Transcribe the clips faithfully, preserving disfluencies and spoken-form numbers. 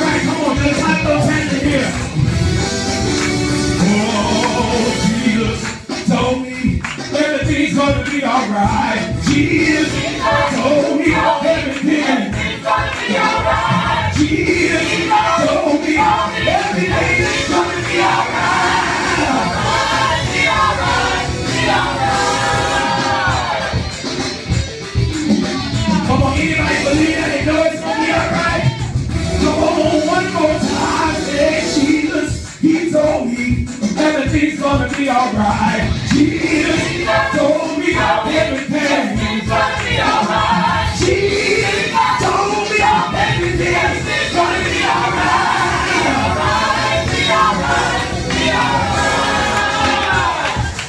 right, come on, just clap those hands in here. Oh, Jesus told me everything's gonna be alright. Jesus told me everything's gonna be alright. Jesus told me everything's gonna be alright. Be alright, be alright. Come on, anybody believe that they know it's gonna be alright? Come on, one more time, say Jesus, he told me everything's gonna be alright. Jesus told me everything's gonna be alright. Jesus told me everything's gonna be alright. Be alright, be alright, be alright.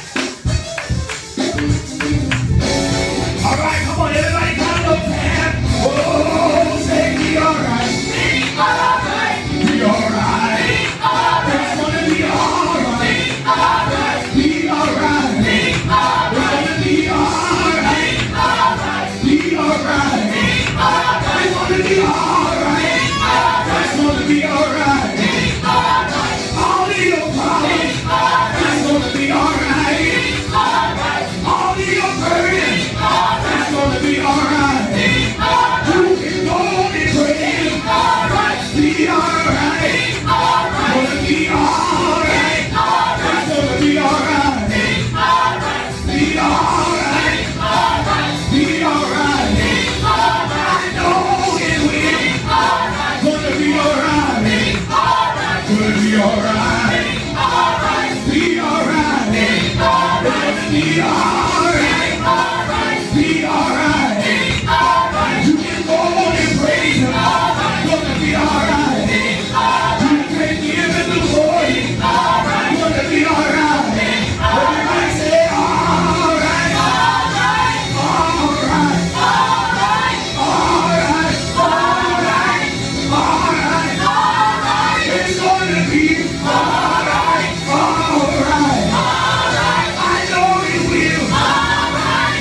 Alright, come on, everybody clap those hands. Oh, say be alright. Be alright. Be alright. It's gonna be alright. Be alright. It's gonna be alright. Be alright. It's gonna be alright. It's gonna be alright. All of your problems, it's gonna be alright. All of your burdens, it's gonna be alright. You can go and pray. Be alright. Gonna be alright. It's gonna be alright. Be alright. Be alright. I know it will. Gonna be alright. Gonna be alright. Be alright. Gonna be alright. Be alright. You can go on and praise him. Gonna be alright. You can give him the glory. Gonna be alright. Everybody say alright. Alright. Alright. Alright. Alright. Alright. It's gonna be alright. Alright. I know it will. Alright.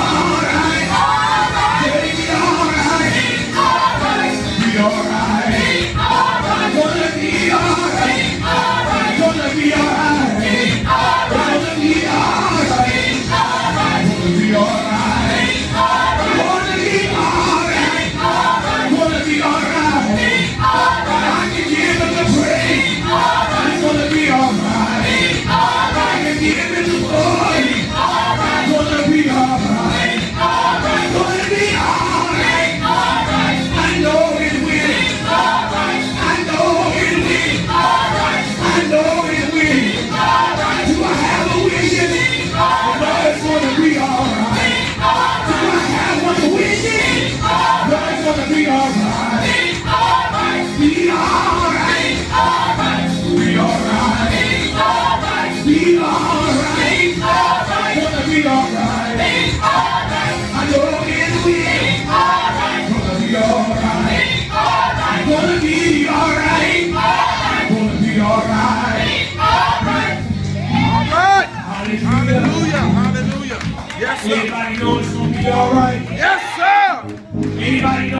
Baby, alright. Be alright. Gonna be alright. Gonna be alright. Gonna be alright. Gonna be alright. Gonna be alright. Gonna be alright. I can give him the praise. It's gonna be alright. I can give him the glory. Gonna be alright. Gonna be alright. I know it will. I know it will. I know it will. Do I have a vision? I know it's gonna be alright. Do I have one vision? I know it's gonna be alright. Be alright. Be alright. Be alright. Gonna be alright. I know it will. Gonna be alright. Gonna be alright. Gonna be alright. Alright. Hallelujah. Hallelujah. Hallelujah. Yes, sir. Anybody know it's gonna be alright? Yes, sir. Anybody know?